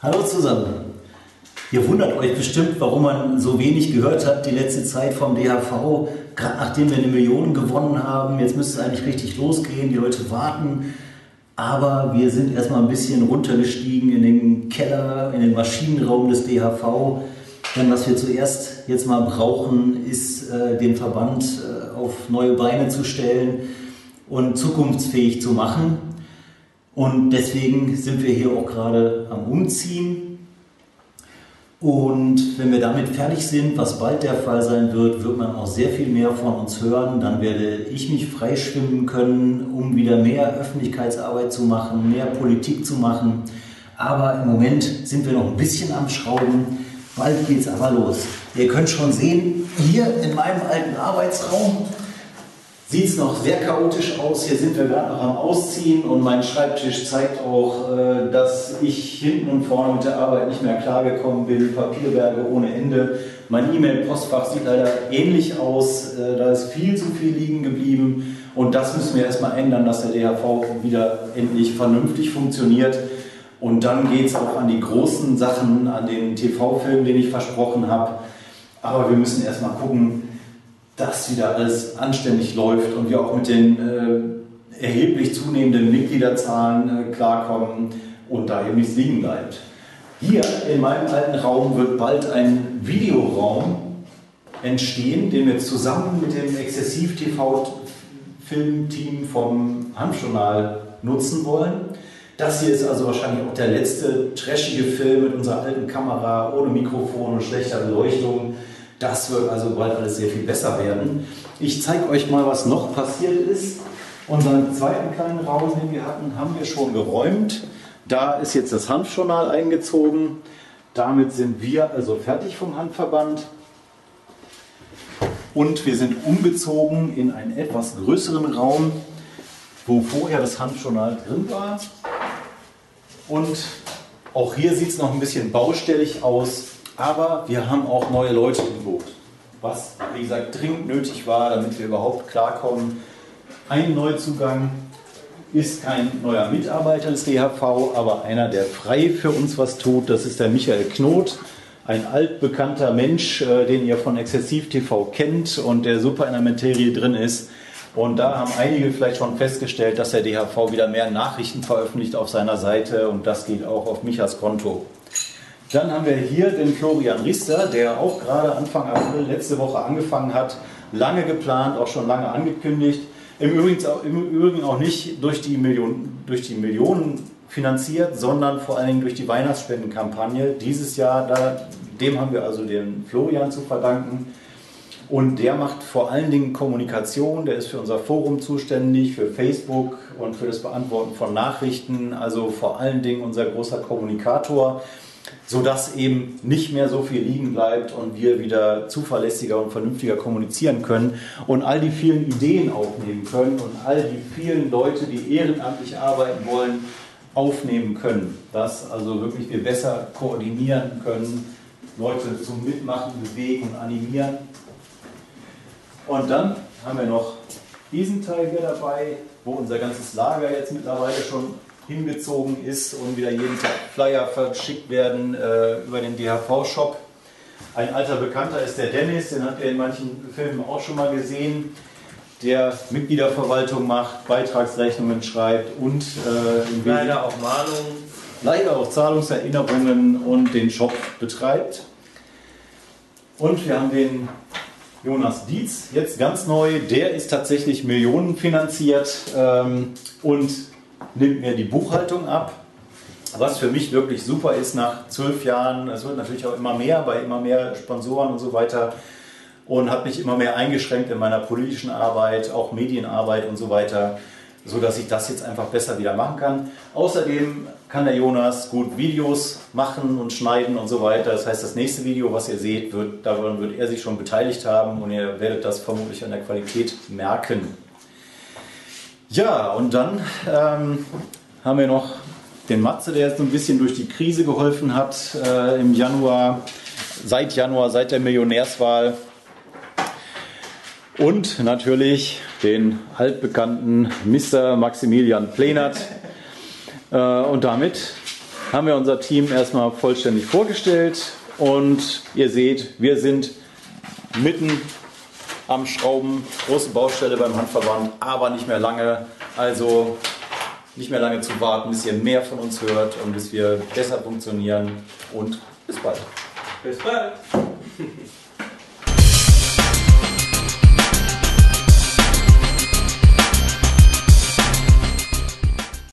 Hallo zusammen. Ihr wundert euch bestimmt, warum man so wenig gehört hat die letzte Zeit vom DHV. Gerade nachdem wir 1 Million gewonnen haben, jetzt müsste es eigentlich richtig losgehen, die Leute warten. Aber wir sind erstmal ein bisschen runtergestiegen in den Keller, in den Maschinenraum des DHV. Denn was wir zuerst jetzt mal brauchen, ist den Verband auf neue Beine zu stellen und zukunftsfähig zu machen. Und deswegen sind wir hier auch gerade am Umziehen. Und wenn wir damit fertig sind, was bald der Fall sein wird, wird man auch sehr viel mehr von uns hören. Dann werde ich mich freischwimmen können, um wieder mehr Öffentlichkeitsarbeit zu machen, mehr Politik zu machen. Aber im Moment sind wir noch ein bisschen am Schrauben. Bald geht es aber los. Ihr könnt schon sehen, hier in meinem alten Arbeitsraum sieht es noch sehr chaotisch aus. Hier sind wir gerade noch am Ausziehen und mein Schreibtisch zeigt auch, dass ich hinten und vorne mit der Arbeit nicht mehr klargekommen bin. Papierberge ohne Ende. Mein E-Mail-Postfach sieht leider ähnlich aus. Da ist viel zu viel liegen geblieben und das müssen wir erstmal ändern, dass der DHV wieder endlich vernünftig funktioniert. Und dann geht es auch an die großen Sachen, an den TV-Film, den ich versprochen habe. Aber wir müssen erstmal gucken, dass wieder alles anständig läuft und wir auch mit den erheblich zunehmenden Mitgliederzahlen klarkommen und da eben nichts liegen bleibt. Hier in meinem alten Raum wird bald ein Videoraum entstehen, den wir zusammen mit dem Exzessiv-TV-Filmteam vom Hanfjournal nutzen wollen. Das hier ist also wahrscheinlich auch der letzte trashige Film mit unserer alten Kamera, ohne Mikrofon und schlechter Beleuchtung. Das wird also bald alles sehr viel besser werden. Ich zeige euch mal, was noch passiert ist. Unseren zweiten kleinen Raum, den wir hatten, haben wir schon geräumt. Da ist jetzt das Hanfjournal eingezogen. Damit sind wir also fertig vom Hanfverband. Und wir sind umgezogen in einen etwas größeren Raum, wo vorher das Hanfjournal drin war. Und auch hier sieht es noch ein bisschen baustellig aus. Aber wir haben auch neue Leute im Boot, was, wie gesagt, dringend nötig war, damit wir überhaupt klarkommen. Ein Neuzugang ist kein neuer Mitarbeiter des DHV, aber einer, der frei für uns was tut. Das ist der Michael Knot, ein altbekannter Mensch, den ihr von Exzessiv TV kennt und der super in der Materie drin ist. Und da haben einige vielleicht schon festgestellt, dass der DHV wieder mehr Nachrichten veröffentlicht auf seiner Seite und das geht auch auf Michas Konto. Dann haben wir hier den Florian Riester, der auch gerade Anfang April letzte Woche angefangen hat. Lange geplant, auch schon lange angekündigt. Im Übrigen auch nicht durch die Millionen finanziert, sondern vor allen Dingen durch die Weihnachtsspendenkampagne. Dieses Jahr, dem haben wir also den Florian zu verdanken. Und der macht vor allen Dingen Kommunikation, der ist für unser Forum zuständig, für Facebook und für das Beantworten von Nachrichten. Also vor allen Dingen unser großer Kommunikator, sodass eben nicht mehr so viel liegen bleibt und wir wieder zuverlässiger und vernünftiger kommunizieren können und all die vielen Ideen aufnehmen können und all die vielen Leute, die ehrenamtlich arbeiten wollen, aufnehmen können. Dass also wirklich wir besser koordinieren können, Leute zum Mitmachen bewegen und animieren. Und dann haben wir noch diesen Teil hier dabei, wo unser ganzes Lager jetzt mittlerweile schon hingezogen ist und wieder jeden Tag Flyer verschickt werden über den DHV-Shop. Ein alter Bekannter ist der Dennis, den habt ihr in manchen Filmen auch schon mal gesehen, der Mitgliederverwaltung macht, Beitragsrechnungen schreibt und leider auch Mahnungen, leider auch Zahlungserinnerungen und den Shop betreibt. Und wir haben den Jonas Dietz, jetzt ganz neu, der ist tatsächlich millionenfinanziert und nimmt mir die Buchhaltung ab, was für mich wirklich super ist nach 12 Jahren. Es wird natürlich auch immer mehr bei immer mehr Sponsoren und so weiter und hat mich immer mehr eingeschränkt in meiner politischen Arbeit, auch Medienarbeit und so weiter, sodass ich das jetzt einfach besser wieder machen kann. Außerdem kann der Jonas gut Videos machen und schneiden und so weiter. Das heißt, das nächste Video, was ihr seht, daran wird er sich schon beteiligt haben und ihr werdet das vermutlich an der Qualität merken. Ja, und dann haben wir noch den Matze, der jetzt so ein bisschen durch die Krise geholfen hat im Januar, seit der Millionärswahl. Und natürlich den altbekannten Mr. Maximilian Plenert. Und damit haben wir unser Team erstmal vollständig vorgestellt und ihr seht, wir sind mitten am Schrauben, große Baustelle beim Handverband, aber nicht mehr lange, also nicht mehr lange zu warten, bis ihr mehr von uns hört und bis wir besser funktionieren und bis bald. Bis bald.